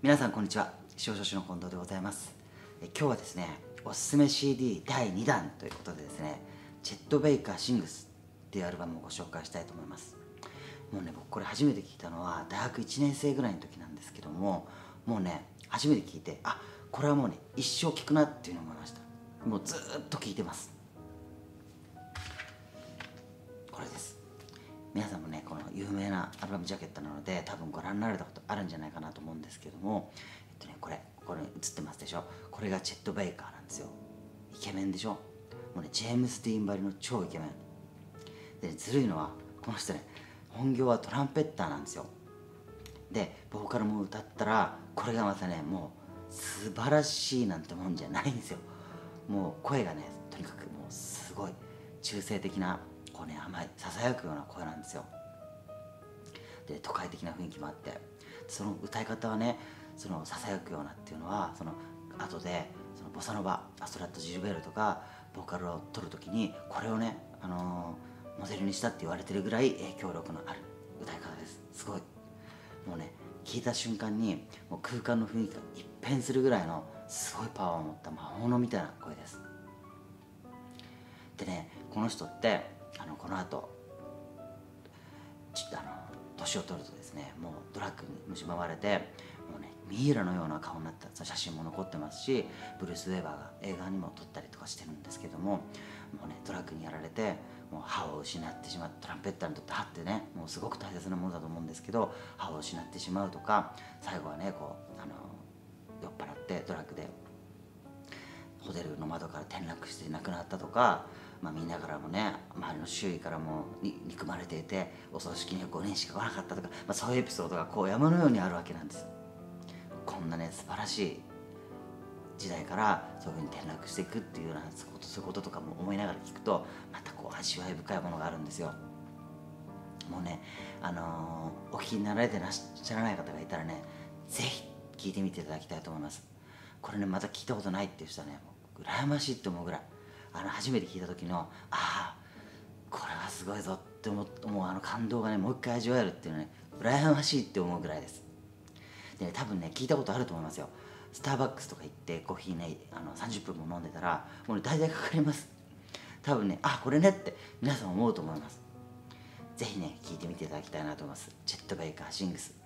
皆さんこんにちは。司法書士の近藤でございます。今日はですね、おすすめ CD 第2弾ということでですね、チェット・ベイカー・シングスっていうアルバムをご紹介したいと思います。もうね、僕これ初めて聞いたのは大学1年生ぐらいの時なんですけども、もうね、初めて聞いて、これはもうね、一生聞くなっていうのを思いました。もうずーっと聞いてます。これです。皆さんもね、この有名なアルバムジャケットなので多分ご覧になられたことあるんじゃないかなと思うんですけども、これ映ってますでしょ。これがチェット・ベイカーなんですよ。イケメンでしょ。もうね、ジェームス・ディーンばりの超イケメンで、ずるいのはこの人ね、本業はトランペッターなんですよ。でボーカルも歌ったら、これがまたね、もう素晴らしいなんてもんじゃないんですよ。もう声がね、とにかくもうすごい中性的な、こうね、甘いささやくような声なんですよ。で都会的な雰囲気もあって、その歌い方はね、そのささやくようなっていうのは、その後でそのボサノバ、アストラッド・ジルベールとかボーカルを取る時にこれをね、モデルにしたって言われてるぐらい影響力のある歌い方です。すごい、もうね、聞いた瞬間にもう空間の雰囲気が一変するぐらいのすごいパワーを持った魔物みたいな声です。でね、この人ってこの後年を取るとですね、もうドラッグに蝕まれて、もうね、ミイラのような顔になった写真も残ってますし、ブルース・ウェーバーが映画にも撮ったりとかしてるんですけども、もうね、ドラッグにやられてもう歯を失ってしまう。トランペッターにとって歯ってね、もうすごく大切なものだと思うんですけど、歯を失ってしまうとか、最後はね、こう酔っ払ってドラッグでホテルの窓から転落して亡くなったとか、みんなからもね、周りの周囲からも憎まれていて、お葬式には5人しか来なかったとか、そういうエピソードがこう山のようにあるわけなんです。こんなね、素晴らしい時代からそういうふうに転落していくっていうようなそういうこととかも思いながら聞くと、またこう味わい深いものがあるんですよ。もうね、お聞きになられてらっしゃらない方がいたらね、ぜひ聞いてみていただきたいと思います。これね、また聞いたことないっていう人はね、もう羨ましいって思うぐらい、初めて聞いた時のこれはすごいぞって思う感動がね、もう一回味わえるっていうのはね、羨ましいって思うぐらいです。でね、多分ね、聞いたことあると思いますよ。スターバックスとか行ってコーヒーね、30分も飲んでたらもうね、大体かかります。多分ね、これねって皆さん思うと思います。ぜひね、聞いてみていただきたいなと思います。チェット・ベイカー・シングス。